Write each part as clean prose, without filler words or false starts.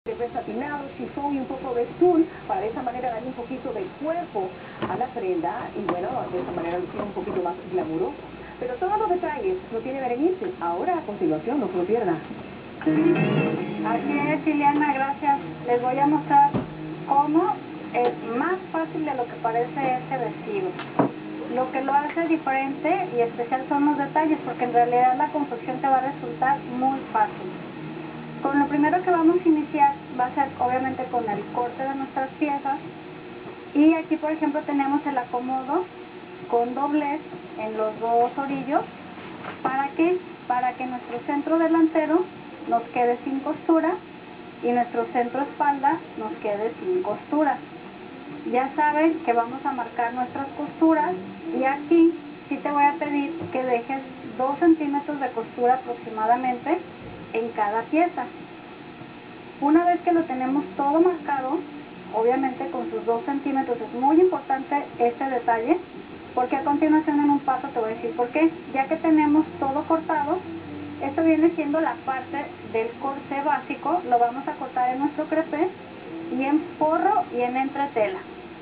Satinado, chifón y un poco de tul, para de esa manera darle un poquito de cuerpo a la prenda y bueno, de esa manera lucir un poquito más glamuroso. Pero todos los detalles lo tiene Berenice. Ahora a continuación, no se lo pierda. Así es, Liliana, gracias. Les voy a mostrar cómo es más fácil de lo que parece este vestido. Lo que lo hace diferente y especial son los detalles, porque en realidad la confección te va a resultar muy fácil. Con lo primero que vamos a iniciar va a ser obviamente con el corte de nuestras piezas, y aquí por ejemplo tenemos el acomodo con doblez en los dos orillos. ¿Para qué? Para que nuestro centro delantero nos quede sin costura y nuestro centro espalda nos quede sin costura. Ya saben que vamos a marcar nuestras costuras, y aquí sí te voy a pedir que dejes 2 centímetros de costura aproximadamente en cada pieza. Una vez que lo tenemos todo marcado, obviamente con sus 2 centímetros, es muy importante este detalle, porque a continuación en un paso te voy a decir por qué. Ya que tenemos todo cortado, esto viene siendo la parte del corsé básico, lo vamos a cortar en nuestro crepé y en forro y en entretela.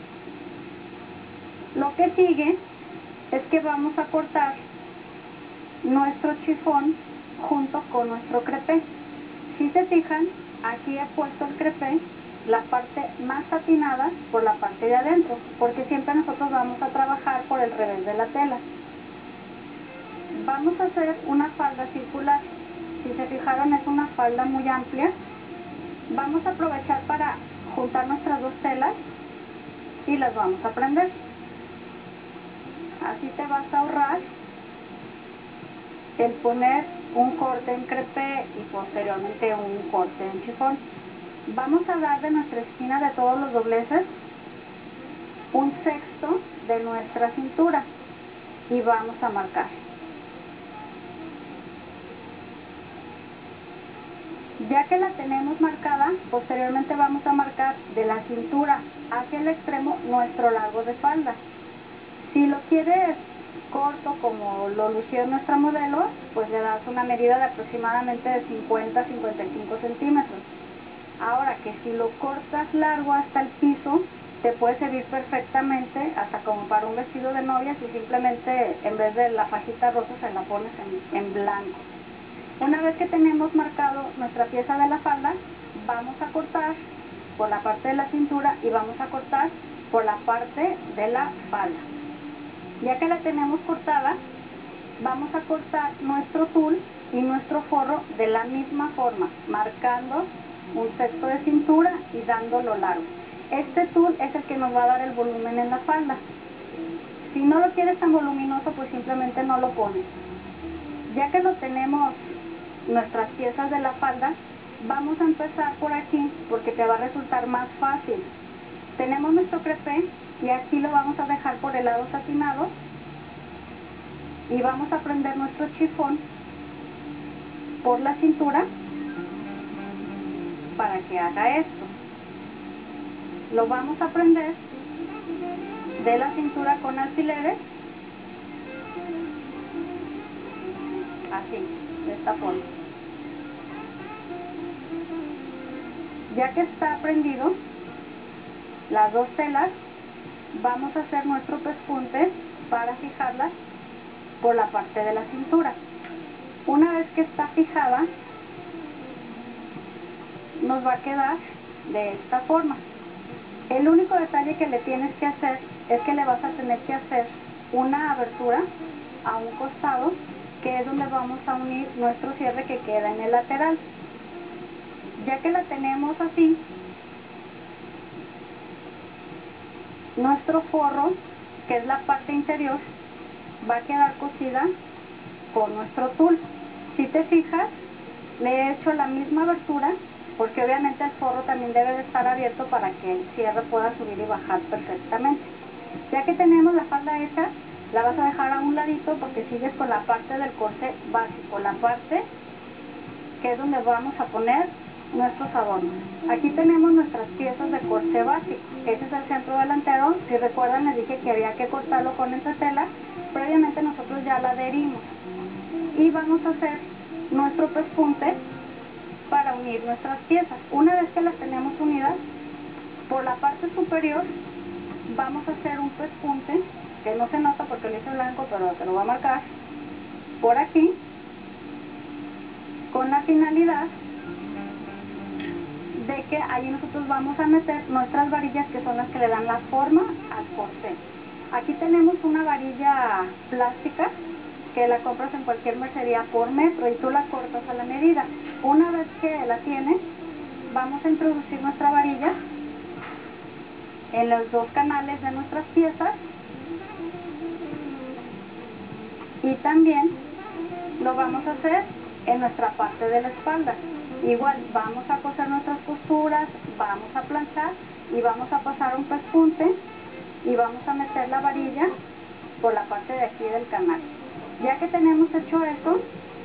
Lo que sigue es que vamos a cortar nuestro chifón junto con nuestro crepé. Si se fijan, aquí he puesto el crepé, la parte más satinada, por la parte de adentro, porque siempre nosotros vamos a trabajar por el revés de la tela. Vamos a hacer una falda circular. Si se fijaron, es una falda muy amplia. Vamos a aprovechar para juntar nuestras 2 telas y las vamos a prender. Así te vas a ahorrar el poner un corte en crepé y posteriormente un corte en chifón. Vamos a dar de nuestra esquina de todos los dobleces 1/6 de nuestra cintura y vamos a marcar. Ya que la tenemos marcada, posteriormente vamos a marcar de la cintura hacia el extremo nuestro largo de falda. Si lo quieres corto como lo lució nuestra modelo, pues le das una medida de aproximadamente de 50 a 55 centímetros. Ahora que si lo cortas largo hasta el piso, te puede servir perfectamente hasta como para un vestido de novia, si simplemente en vez de la fajita rosa se la pones en blanco. Una vez que tenemos marcado nuestra pieza de la falda, vamos a cortar por la parte de la cintura y vamos a cortar por la parte de la falda. Ya que la tenemos cortada, vamos a cortar nuestro tul y nuestro forro de la misma forma, marcando 1/6 de cintura y dándolo largo. Este tul es el que nos va a dar el volumen en la falda. Si no lo quieres tan voluminoso, pues simplemente no lo pones. Ya que lo tenemos nuestras piezas de la falda, vamos a empezar por aquí porque te va a resultar más fácil. Tenemos nuestro crepé y aquí lo vamos a dejar por el lado satinado y vamos a prender nuestro chifón por la cintura para que haga esto. Lo vamos a prender de la cintura con alfileres, así, de esta forma. Ya que está prendido las 2 telas, vamos a hacer nuestro pespunte para fijarlas por la parte de la cintura. Una vez que está fijada, nos va a quedar de esta forma. El único detalle que le tienes que hacer es que le vas a tener que hacer una abertura a un costado, que es donde vamos a unir nuestro cierre que queda en el lateral. Ya que la tenemos así, nuestro forro, que es la parte interior, va a quedar cosida con nuestro tul. Si te fijas, le he hecho la misma abertura, porque obviamente el forro también debe de estar abierto para que el cierre pueda subir y bajar perfectamente. Ya que tenemos la falda hecha, la vas a dejar a un ladito porque sigues con la parte del corte básico, la parte que es donde vamos a poner nuestros adornos. Aquí tenemos nuestras piezas de corte básico. Ese es el centro delantero. Si recuerdan, les dije que había que cortarlo con entretela. Previamente nosotros ya la adherimos. Y vamos a hacer nuestro pespunte para unir nuestras piezas. Una vez que las tenemos unidas, por la parte superior vamos a hacer un pespunte, que no se nota porque lo hice blanco, pero te lo voy a marcar por aquí, con la finalidad de que ahí nosotros vamos a meter nuestras varillas, que son las que le dan la forma al corsé. Aquí tenemos una varilla plástica que la compras en cualquier mercería por metro y tú la cortas a la medida. Una vez que la tienes, vamos a introducir nuestra varilla en los dos canales de nuestras piezas y también lo vamos a hacer en nuestra parte de la espalda. Igual vamos a coser nuestras costuras, vamos a planchar y vamos a pasar un pespunte y vamos a meter la varilla por la parte de aquí del canal. Ya que tenemos hecho eso,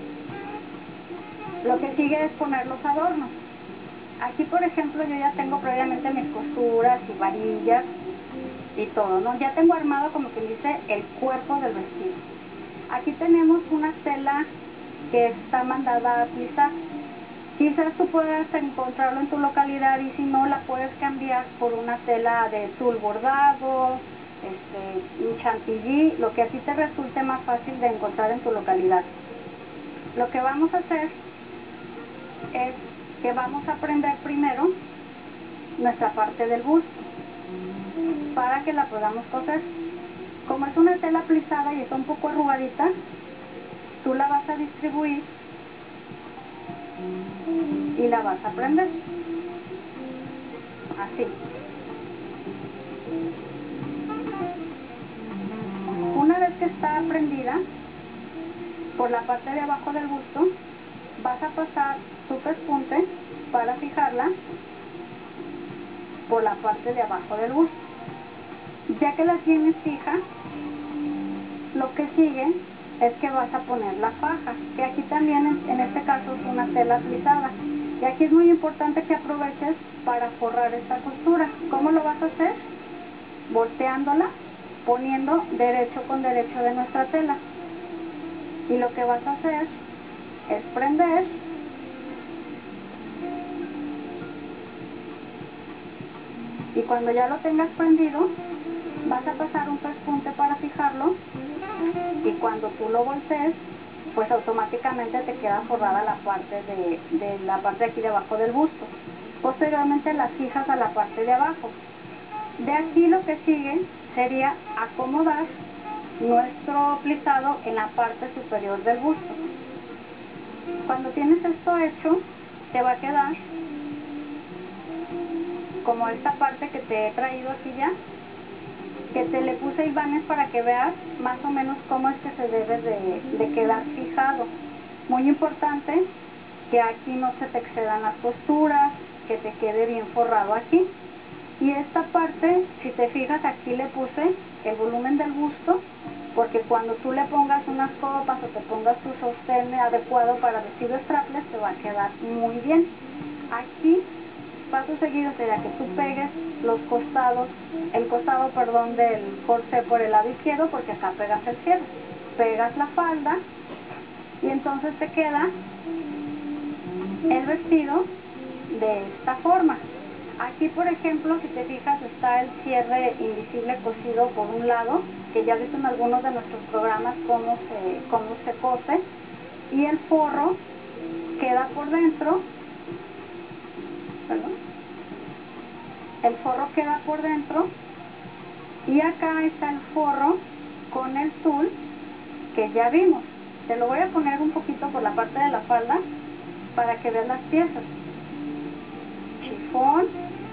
lo que sigue es poner los adornos. Aquí, por ejemplo, yo ya tengo previamente mis costuras y varillas y todo, ¿no? Ya tengo armado, como que dice, el cuerpo del vestido. Aquí tenemos una tela que está mandada a plisar. Quizás tú puedas encontrarlo en tu localidad y si no, la puedes cambiar por una tela de tul bordado, un chantilly, lo que a ti te resulte más fácil de encontrar en tu localidad. Lo que vamos a hacer es que vamos a prender primero nuestra parte del busto para que la podamos coser. Como es una tela plisada y está un poco arrugadita, tú la vas a distribuir y la vas a prender así. Una vez que está prendida por la parte de abajo del busto, vas a pasar tu pespunte para fijarla por la parte de abajo del busto. Ya que la tienes fija, lo que sigue es que vas a poner la faja, que aquí también en este caso es una tela plisada. Y aquí es muy importante que aproveches para forrar esta costura. ¿Cómo lo vas a hacer? Volteándola, poniendo derecho con derecho de nuestra tela. Y lo que vas a hacer es prender y cuando ya lo tengas prendido, vas a pasar un pespunte para fijarlo y cuando tú lo voltees, pues automáticamente te queda forrada la parte de la parte de aquí debajo del busto. Posteriormente las fijas a la parte de abajo. De aquí lo que sigue sería acomodar nuestro plisado en la parte superior del busto. Cuando tienes esto hecho, te va a quedar como esta parte que te he traído aquí ya, que te le puse ibanes para que veas más o menos cómo es que se debe de quedar fijado. Muy importante que aquí no se te excedan las costuras, que te quede bien forrado aquí. Y esta parte, si te fijas, aquí le puse el volumen del busto, porque cuando tú le pongas unas copas o te pongas tu sostén adecuado para vestido strapless, te va a quedar muy bien. Aquí, paso seguido sería que tú pegues los costados, el costado, perdón, del corsé por el lado izquierdo, porque acá pegas el cierre. Pegas la falda y entonces te queda el vestido de esta forma. Aquí, por ejemplo, si te fijas, está el cierre invisible cosido por un lado, que ya viste en algunos de nuestros programas cómo se cose, y el forro queda por dentro, perdón, el forro queda por dentro, y acá está el forro con el tul que ya vimos. Te lo voy a poner un poquito por la parte de la falda para que veas las piezas. Chifón,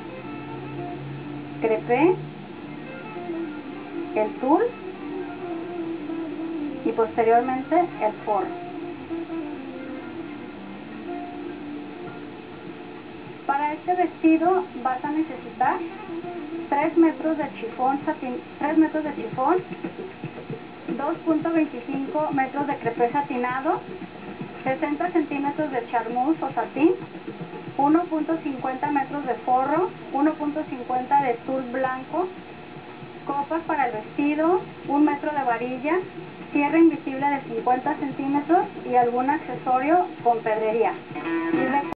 crepé, el tul y posteriormente el forro. Para este vestido vas a necesitar 3 metros de chifón, 2.25 metros de crepé satinado, 60 centímetros de charmuz o satín, 1.50 metros de forro, 1.50 de tul blanco, copas para el vestido, 1 metro de varilla, cierre invisible de 50 centímetros y algún accesorio con pedrería.